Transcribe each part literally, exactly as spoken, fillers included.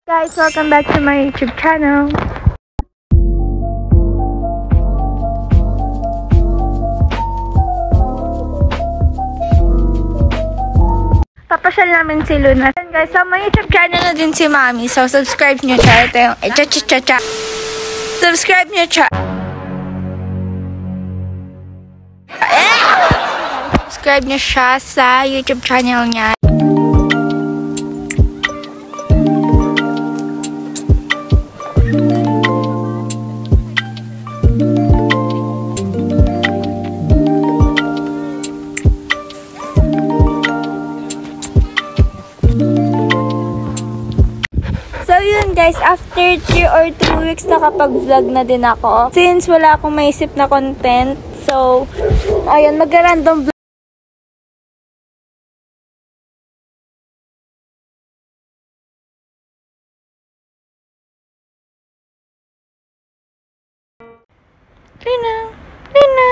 Guys, welcome back to my YouTube channel. Papasyal namin si Luna. And guys, sa my YouTube channel na din si Mami. So, subscribe nyo siya. Ito yung eh, cha cha cha cha. Subscribe nyo siya. Eh! Subscribe nyo siya sa YouTube channel niya. Guys, after three or two weeks nakapag-vlog na din ako. Since wala akong maisip na content. So, ayun, mag-random vlog. Lina! Lina!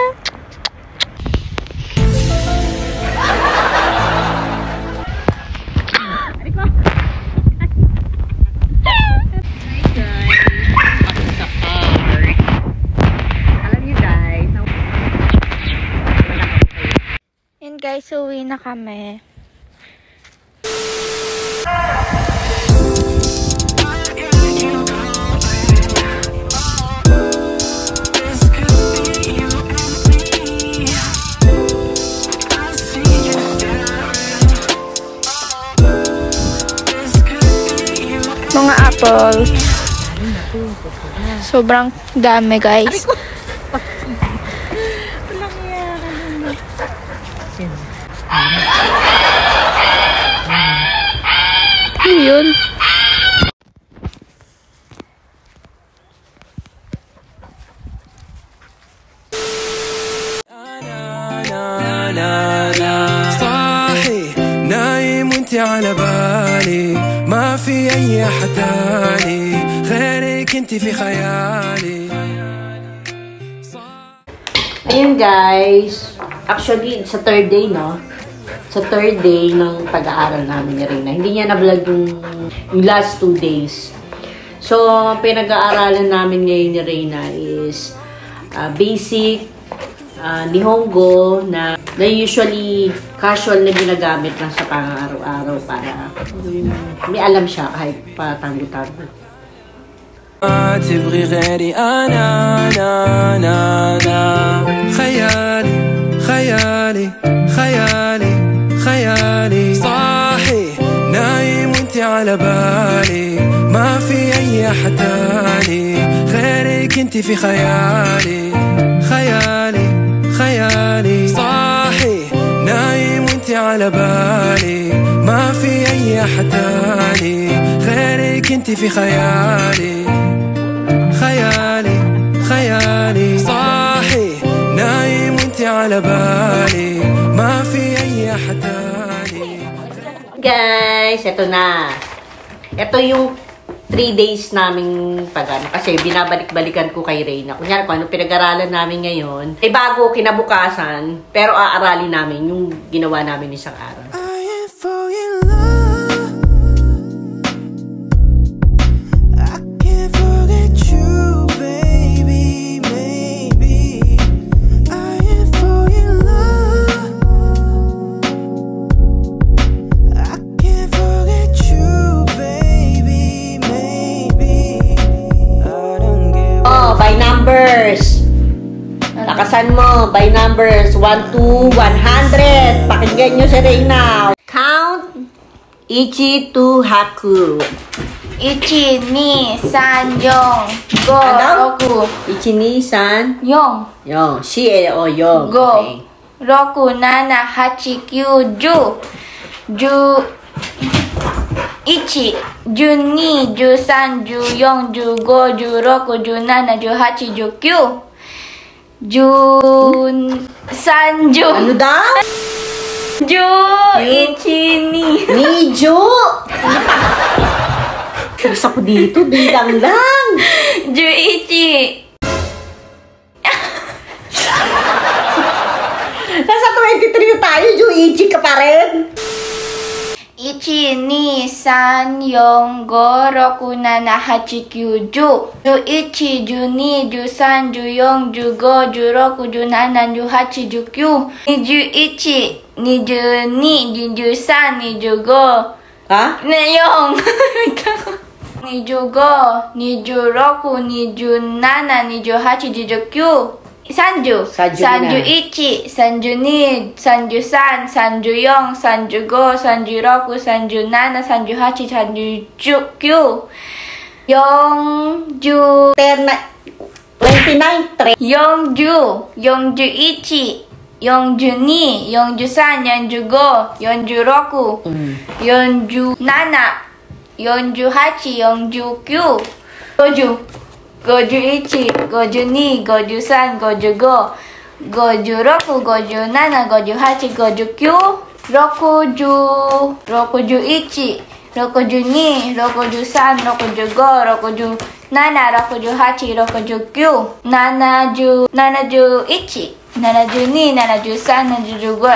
Guys, uwi na kami. Mga apple. Sobrang dami, guys. Yun. صاحي نايم وانت على بالي ما في اي احد تاني غيرك انت في خيالي. Ayun guys, actually it's a third day, no? Sa third day ng pag-aaral namin ni Reyna. Hindi niya na-vlog yung, yung last two days. So, pinag-aaralan namin ngayon ni Reyna is uh, basic uh, Nihongo na, na usually casual na ginagamit lang sa pang-araw-araw para um, may alam siya kahit patango-tango. تبغي غيري أنا أنا أنا أنا خيالي خيالي خيالي خيالي صاحي نايم وانت على بالي ما في أي أحد تاني غيرك انت في خيالي خيالي خيالي صاحي نايم وانت على بالي ما في أي أحد تاني غيرك انت في خيالي خيالي خيالي صاحي نايم وانت على بالي ما في أي أحد تاني. Guys, ito na. Ito yung three days naming pag-ano. Kasi binabalik-balikan ko kay Reyna. Kunyari kung ano pinag-aralan namin ngayon. Eh bago kinabukasan, pero aaralin namin yung ginawa namin isang araw. Lakasan mo, by numbers, one to one hundred. Pakinggan nyo si Reyna. Count, ichi to haku. Ichi, ni, san, yong, go, Ano? roku. Ichi, ni, san, Yong, yong. Si, e, o, yong. go, Okay. roku, nana, hachi, kyu, ju. Ju, ichi, ju, ni, ju, san, ju, yong, ju, go, ju, roku, ju, nana, ju, hachi, ju, kyu. Jun, Sanju. Ano daw? Ju, ichi, ni. Ni, ju. Terus ako dito, bilang lang. Ju, ichi. Nasa twenty-three tayo, ju, ichi ka pa rin. Ichi. ichi, ni, san, yon, go, roku, nana, hachi, kyu, ju. Ju ichi, ju ni, ju san, ju yon, ju go, ju roku, ju nana, ju hachi, ju kyu. Ni ju ichi, ni ju ni, ni ju san, ni ju go. Ha? Ne yung. Ni ju go, ni ju roku, ni ju nana, ni ju hachi, ni ju kyu. Sanju. Sanju Sanju na. ichi, sanju ni, sanju san, sanju yong, sanju go, sanju roku, sanju nana, sanju hachi, sanju ju kyu. Yongju. twenty-nine, tre. Yongju. Yongju ichi. Yongju ni, yongju san, yongju go, yongju roku, Mm. yongju nana, yongju hachi, yongju kyu. Goju. Goju ichi, goju ni, goju san, goju go, goju roku, goju nana, goju hachi, goju kyu. Rokuju. Rokuju ichi, rokuju ni, rokuju san, rokuju go, rokuju nana, rokuju hachi, rokuju kyu. Nanaju. Nanaju ichi. Nanaju ni, nanaju san, nanaju go,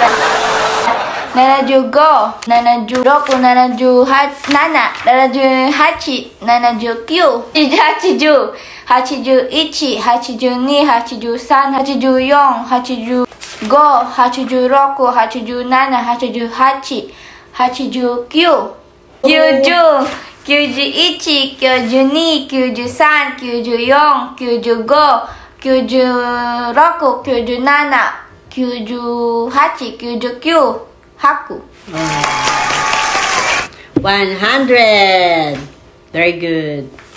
nanaju go, nanaju roku, nanaju ha nana, nanaju hachi, nanaju kyu, hachiju, hachiju ichi, hachiju ni, hachiju san, hachiju yong, hachiju go, hachiju roku, hachiju nana, hachiju hachi, hachiju kyu, kyuju, kyuju ichi, kyuju ni, kyuju san, kyuju yong, kyuju go, kyuju roku, kyuju nana, kyuju hachi, kyuju kyu, haku. one hundred. Very good.